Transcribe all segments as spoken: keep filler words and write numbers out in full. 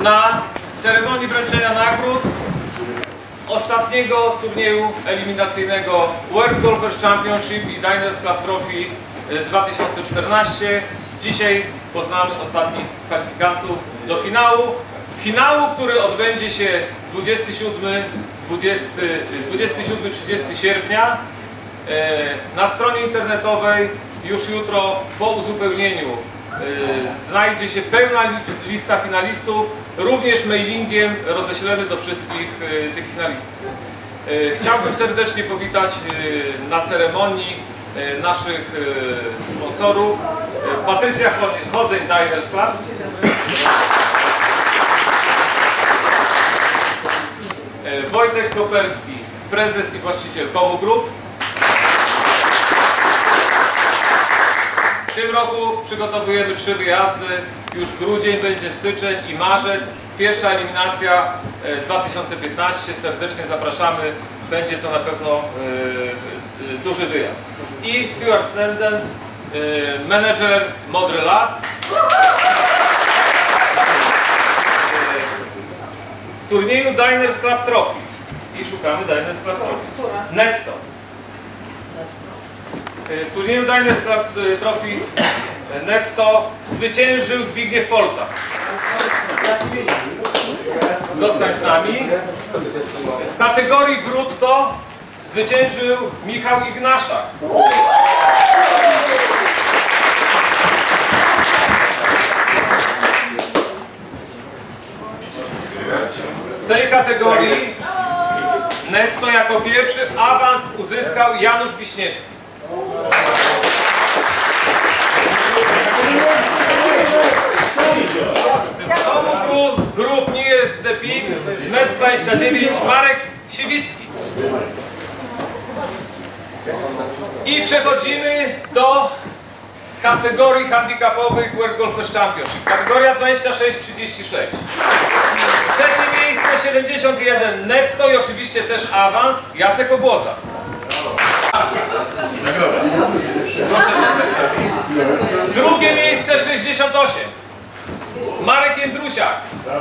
na ceremonii wręczenia nagród ostatniego turnieju eliminacyjnego World Golfers Championship i Diners Club Trophy dwa tysiące czternaście. Dzisiaj poznamy ostatnich kwalifikantów do finału. Finału, który odbędzie się dwudziestego siódmego trzydziestego sierpnia. Na stronie internetowej już jutro po uzupełnieniu znajdzie się pełna lista finalistów. Również mailingiem roześlemy do wszystkich tych finalistów. Chciałbym serdecznie powitać na ceremonii naszych sponsorów. Patrycja Chodzeń, Diners Club. Wojtek Koperski, prezes i właściciel Komu Group. W tym roku przygotowujemy trzy wyjazdy. Już grudzień, będzie styczeń i marzec. Pierwsza eliminacja dwa tysiące piętnaście. Serdecznie zapraszamy. Będzie to na pewno y, y, duży wyjazd. I Stuart Snelden, y, menedżer Modry Las. Y, turnieju Diners Club Trophy. I szukamy Diners Club Trophy. Netto. W turnieju Diners Club Trophy netto zwyciężył Zbigniew Folta. Zostań z nami. W kategorii brutto zwyciężył Michał Ignaszak. Z tej kategorii netto jako pierwszy awans uzyskał Janusz Wiśniewski. Komu Group Nearest the Peak, metr dwadzieścia dziewięć, Marek Siwicki. I przechodzimy do kategorii handicapowych World Golfers Championship. Kategoria dwadzieścia sześć trzydzieści sześć. Trzecie miejsce siedemdziesiąt jeden netto i oczywiście też awans Jacek Obłoza. Proszę zostać. Drugie miejsce sześćdziesiąt osiem. Marek Jędrusiak.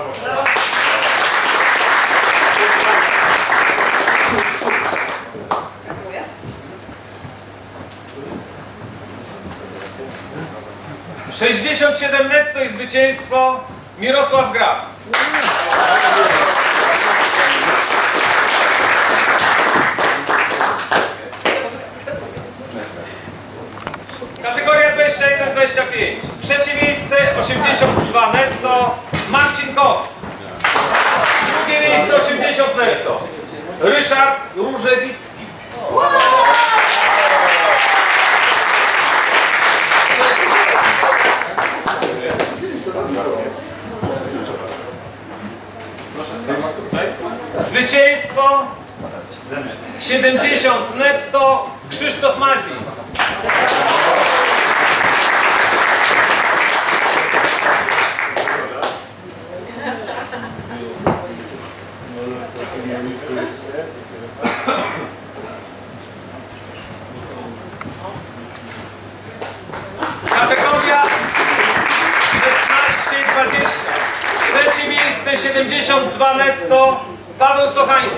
sześćdziesiąt siedem netto i zwycięstwo Mirosław Grab. Kategoria dwadzieścia jeden dwadzieścia pięć. Trzecie miejsce osiemdziesiąt dwa netto Marcin Kost. Drugie miejsce osiemdziesiąt netto Ryszard Różewicki. Zwycięstwo siedemdziesiąt netto Krzysztof Mazin. Kategoria szesnaście dwadzieścia. Trzecie miejsce siedemdziesiąt dwa netto Paweł Sochański.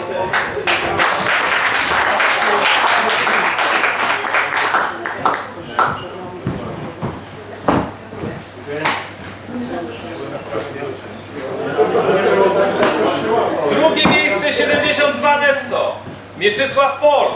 Drugie miejsce siedemdziesiąt dwa netto Mieczysław Pol.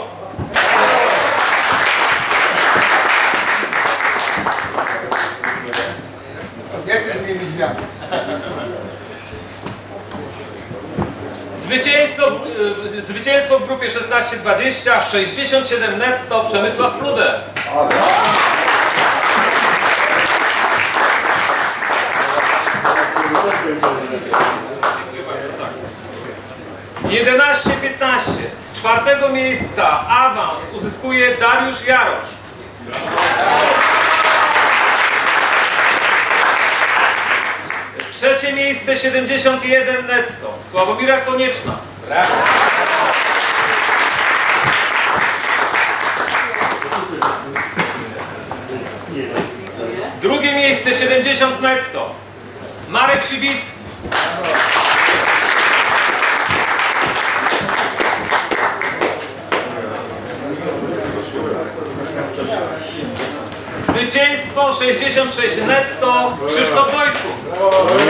Zwycięstwo, zwycięstwo w grupie szesnaście dwadzieścia, sześćdziesiąt siedem netto Przemysław Pluder. jedenaście piętnaście. Z czwartego miejsca awans uzyskuje Dariusz Jarosz. Trzecie miejsce siedemdziesiąt jeden netto Sławomira Konieczna. Brawo. Drugie miejsce siedemdziesiąt netto Marek Szybicki. Zwycięstwo sześćdziesiąt sześć netto Krzysztof Wojtków.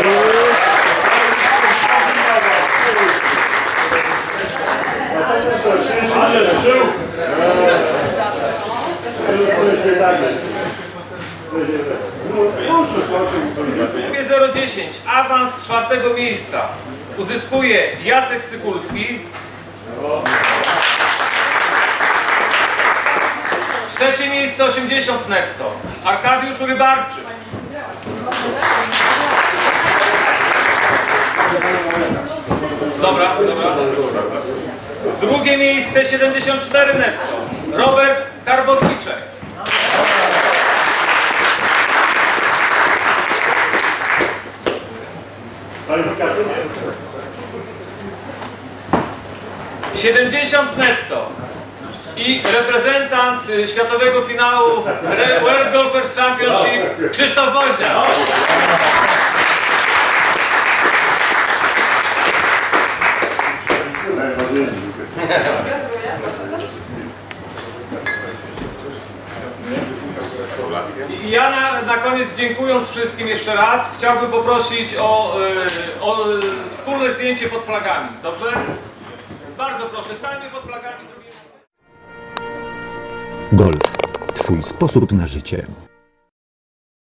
W grupie zero dziesięć awans z czwartego miejsca uzyskuje Jacek Sykulski. Trzecie miejsce osiemdziesiąt netto Arkadiusz Rybarczyk. Dobra, dobra. Drugie miejsce siedemdziesiąt cztery netto Robert Karbowniczek. siedemdziesiąt netto i reprezentant światowego finału World Golfers Championship Krzysztof Woźniak. I ja na, na koniec, dziękując wszystkim jeszcze raz, chciałbym poprosić o, o wspólne zdjęcie pod flagami. Dobrze? Bardzo proszę, stańmy pod flagami. Golf. Twój sposób na życie.